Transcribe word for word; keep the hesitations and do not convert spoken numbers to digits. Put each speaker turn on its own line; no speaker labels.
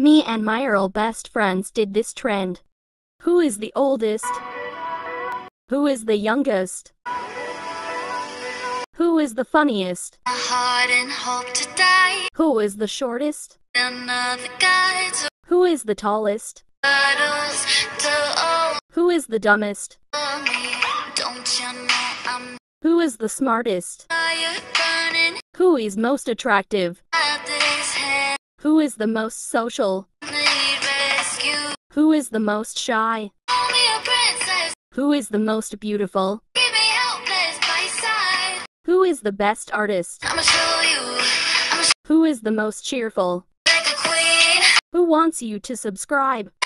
Me and my Earl best friends did this trend. Who is the oldest? Who is the youngest? Who is the funniest?
My heart and hope to die.
Who is the shortest?
Another guy to
Who is the tallest?
battles to owe
Who is the dumbest?
me. Don't you know I'm
Who is the smartest?
fire burning
Who is most attractive?
at this hand?
Who is the most social?
Need rescue.
Who is the most shy?
Call me a princess.
Who is the most beautiful?
Keep me helpless by side.
Who is the best artist?
I'ma show you. I'ma show
Who is the most cheerful?
you like a queen.
Who wants you to subscribe?